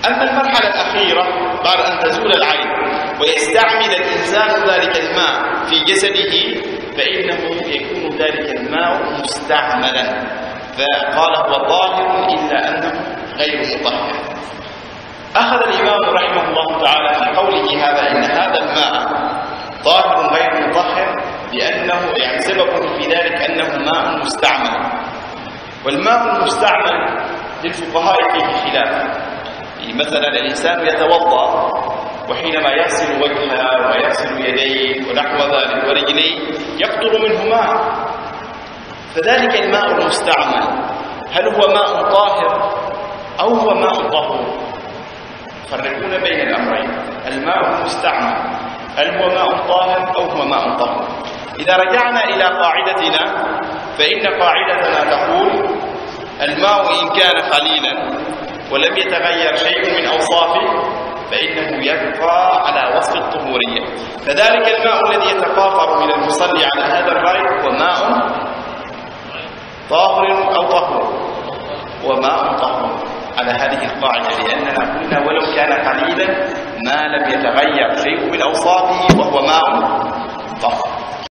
أما المرحلة الأخيرة بعد أن تزول العين ويستعمل الإنسان ذلك الماء في جسده فإنه يكون ذلك الماء مستعملا، فقال هو طاهر إلا أنه غير مطهر. أخذ الإمام رحمه الله تعالى في قوله هذا إن هذا الماء طاهر غير مطهر لأنه يعني سببه في ذلك أنه ماء مستعمل. والماء المستعمل للفقهاء فيه خلاف. مثلا الإنسان يتوضأ وحينما يغسل وجهه ويغسل يديه ونحو ذلك ورجليه يقطر منه ماء، فذلك الماء المستعمل هل هو ماء طاهر أو هو ماء طهور؟ يفرقون بين الأمرين. الماء المستعمل هل هو ماء طاهر أو هو ماء طهور؟ إذا رجعنا إلى قاعدتنا فإن قاعدتنا تقول الماء إن كان قليلا ولم يتغير شيء من أوصافه فإنه يبقى على وصف الطهورية. فذلك الماء الذي يتقاطر من المصلي على هذا الرأي هو ماء طاهر أو طهور، وماء طهور على هذه القاعدة، لأننا قلنا ولو كان قليلا ما لم يتغير شيء من أوصافه وهو ماء طهور.